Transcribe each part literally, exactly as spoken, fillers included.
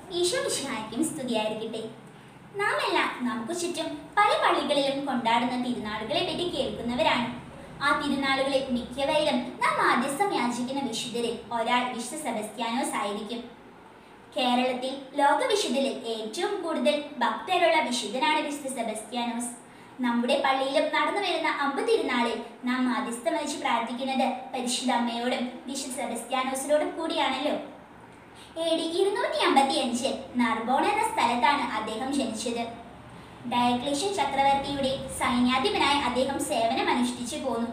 ഈശോ മിശിഹായ്ക്കും സ്തുതിയായിരിക്കട്ടെ. നാം എല്ലാം നമുക്ക് ചുറ്റും പല പള്ളികളിലും കൊണ്ടാടുന്ന തിരുനാളുകളെ പറ്റി കേൾക്കുന്നവരാണ്. ആ തിരുനാളുകളിൽ മിക്കവയിലും നാം മാധ്യസ്ഥം യാചിക്കുന്ന വിശുദ്ധരിൽ ഒരാൾ വിശുദ്ധ സെബസ്ത്യാനോസ് ആയിരിക്കും. കേരളത്തിൽ ലോകവിശുദ്ധരിൽ ഏറ്റവും കൂടുതൽ ഭക്തരുള്ള വിശുദ്ധനാണ് വിശുദ്ധ സെബസ്ത്യാനോസ്. നമ്മുടെ പള്ളിയിലും നടന്നു വരുന്ന അമ്പ് തിരുനാളിൽ നാം മാധ്യസ്ഥം വഹിച്ച് പ്രാർത്ഥിക്കുന്നത് പരിശുദ്ധ അമ്മയോടും വിശുദ്ധ സെബസ്ത്യാനോസിനോടും കൂടിയാണല്ലോ. എ ഡി ഇരുന്നൂറ്റി അമ്പത്തി അഞ്ചിൽ നർബോണ എന്ന സ്ഥലത്താണ് അദ്ദേഹം ജനിച്ചത്. ഡയക്ലീഷ്യൻ ചക്രവർത്തിയുടെ സൈന്യാധിപനായി അദ്ദേഹം സേവനമനുഷ്ഠിച്ചു പോന്നു.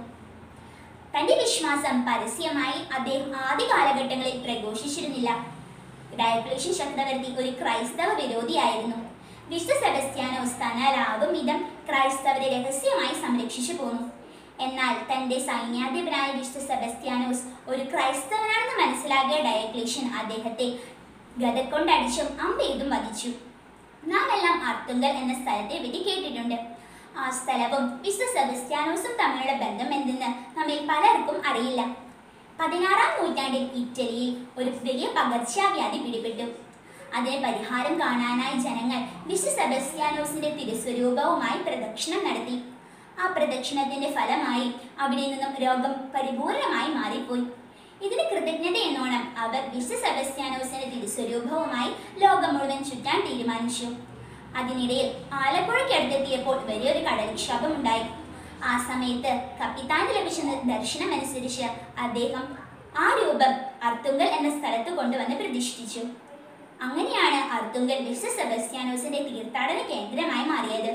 തന്റെ വിശ്വാസം പരസ്യമായി അദ്ദേഹം ആദ്യ കാലഘട്ടങ്ങളിൽ പ്രഘോഷിച്ചിരുന്നില്ല. ഡയക്ലീഷ്യൻ ചക്രവർത്തി ഒരു ക്രൈസ്തവ വിരോധിയായിരുന്നു. വിശുദ്ധ സെബസ്ത്യാനോസ് തന്നാലാകും വിധം ക്രൈസ്തവരെ രഹസ്യമായി സംരക്ഷിച്ചു പോന്നു. എന്നാൽ തന്റെ സൈന്യാധിപനായ വിശുദ്ധ സെബസ്ത്യാനോസ് ഒരു ക്രൈസ്തവനാണെന്ന് മനസ്സിലാക്കിയ ഡയക്ലീഷ്യൻ അദ്ദേഹത്തെ ഗദക്കൊണ്ടടിച്ചും അമ്പെയ്തും വധിച്ചു. നാം എല്ലാം അർത്തുങ്കൽ എന്ന സ്ഥലത്തെ പറ്റി കേട്ടിട്ടുണ്ട്. ആ സ്ഥലവും വിശുദ്ധ സെബസ്ത്യാനോസും തമ്മിലുള്ള ബന്ധം എന്തെന്ന് നമ്മിൽ പലർക്കും അറിയില്ല. പതിനാറാം നൂറ്റാണ്ടിൽ ഇറ്റലിയിൽ ഒരു വലിയ പകർച്ചവ്യാധി പിടിപെട്ടു. അതിന് പരിഹാരം കാണാനായി ജനങ്ങൾ വിശുദ്ധ സെബസ്ത്യാനോസിന്റെ തിരുസ്വരൂപവുമായി പ്രദക്ഷിണം നടത്തി. ആ പ്രദക്ഷിണത്തിന്റെ ഫലമായി അവിടെ നിന്നും രോഗം പരിപൂർണമായി മാറിപ്പോയി. ഇതിന് കൃതജ്ഞത എന്നോണം അവർ വിശുദ്ധ സെബസ്ത്യാനോസിന്റെ തിരുസ്വരൂപവുമായി ലോകം മുഴുവൻ ചുറ്റാൻ തീരുമാനിച്ചു. അതിനിടയിൽ ആലപ്പുഴയ്ക്കടുത്തെത്തിയപ്പോൾ വലിയൊരു കടൽക്ഷോഭമുണ്ടായി. ആ സമയത്ത് കപ്പിത്താന് ലഭിച്ച ദർശനമനുസരിച്ച് അദ്ദേഹം ആ രൂപം അർത്തുങ്കൽ എന്ന സ്ഥലത്ത് കൊണ്ടുവന്ന് പ്രതിഷ്ഠിച്ചു. അങ്ങനെയാണ് അർത്തുങ്കൽ വിശുദ്ധ സെബസ്ത്യാനോസിന്റെ തീർത്ഥാടന കേന്ദ്രമായി മാറിയത്.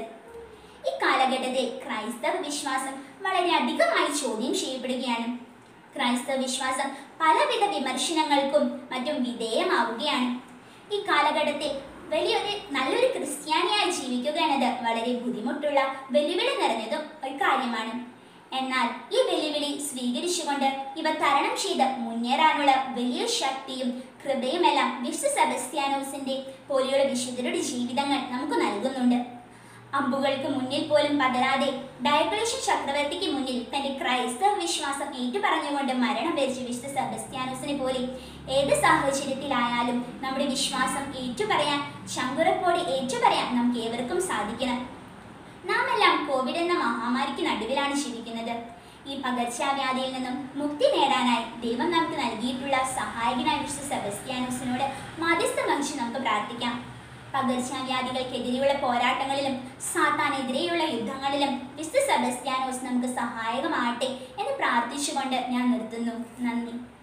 ഈ കാലഘട്ടത്തിൽ ക്രൈസ്തവ വിശ്വാസം വളരെ അധികമായി ചോദ്യം ചെയ്യപ്പെടുകയാണ്. ക്രൈസ്തവ വിശ്വാസം പലവിധ വിമർശനങ്ങൾക്കും മറ്റും വിധേയമാവുകയാണ്. ഈ കാലഘട്ടത്തിൽ വലിയൊരു നല്ലൊരു ക്രിസ്ത്യാനിയായി ജീവിക്കുക എന്നത് വളരെ ബുദ്ധിമുട്ടുള്ള വെല്ലുവിളി നിറഞ്ഞതും ഒരു കാര്യമാണ്. എന്നാൽ ഈ വെല്ലുവിളി സ്വീകരിച്ചുകൊണ്ട് ഇവ തരണം ചെയ്ത് മുന്നേറാനുള്ള വലിയ ശക്തിയും കൃപയുമെല്ലാം വിശുദ്ധ സെബസ്ത്യാനോസിന്റെ പോലെയുള്ള വിശുദ്ധരുടെ ജീവിതങ്ങൾ നമുക്ക് നൽകുന്നുണ്ട്. അമ്പുകൾക്ക് മുന്നിൽ പോലും പതരാതെ ഡയക്ലീഷ്യൻ ചക്രവർത്തിക്ക് മുന്നിൽ തന്റെ ക്രൈസ്തവ വിശ്വാസം ഏറ്റുപറഞ്ഞുകൊണ്ട് മരണം വരിച്ച വിശുദ്ധ സെബസ്ത്യാനോസിനെ പോലെ ഏത് സാഹചര്യത്തിലായാലും നമ്മുടെ വിശ്വാസം ഏറ്റുപറയാൻ, ശങ്കുറപ്പോടെ ഏറ്റുപറയാൻ നമുക്ക് ഏവർക്കും സാധിക്കണം. നാം എല്ലാം കോവിഡ് എന്ന മഹാമാരിക്ക് നടുവിലാണ് ജീവിക്കുന്നത്. ഈ പകർച്ചവ്യാധിയിൽ നിന്നും മുക്തി നേടാനായി ദൈവം നമുക്ക് നൽകിയിട്ടുള്ള സഹായകനായ വിശുദ്ധ സെബസ്ത്യാനോസിനോട് മാധ്യസ്ഥം വഹിച്ച് നമുക്ക് പ്രാർത്ഥിക്കാം. പകർച്ചവ്യാധികൾക്കെതിരെയുള്ള പോരാട്ടങ്ങളിലും സാത്താനെതിരെയുള്ള യുദ്ധങ്ങളിലും വിശുദ്ധ സെബസ്ത്യാനോസ് നമുക്ക് സഹായകമാകട്ടെ എന്ന് പ്രാർത്ഥിച്ചുകൊണ്ട് ഞാൻ നിർത്തുന്നു. നന്ദി.